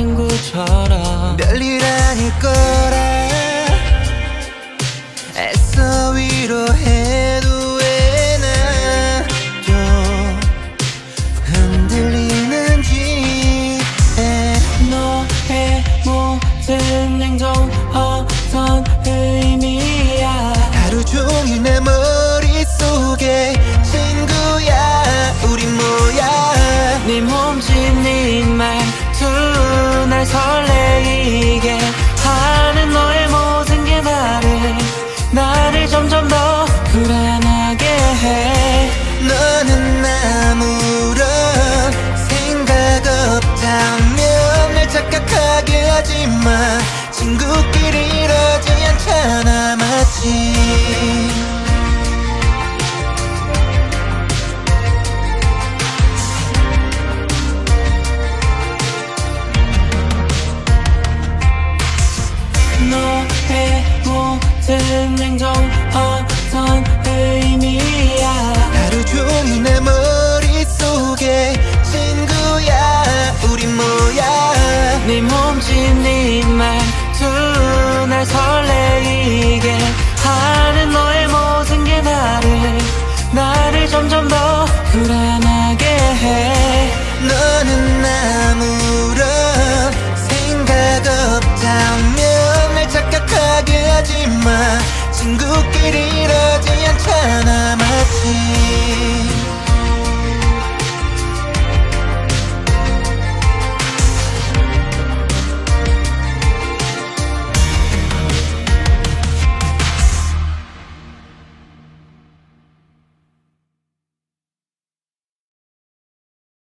친구처럼 별일 아닐 거라 애써 위로해도 왜 나 좀 흔들리는지 너의 모든 행동 어떤 의미야 하루 종일 내 머릿속에 친구야 우리 뭐야 네 몸짓 네 말투 날 설레이게 하는 너의 모든 게 나를 점점 더 불안하게 해 너는 아무런 생각 없다면 날 착각하게 하지마 친구끼리 이러지 않잖아 마치 너의 모든 행동 어떤 의미야 하루 종일 내 머릿속에 친구야 우리 뭐야 네 몸짓 네 말투 날 설레이게 하는 너의 모든 게 나를 점점 더 불안하게 해 너는 아무런 생각 없다면 날 착각하게 하지마 친구끼리 이러지 않잖아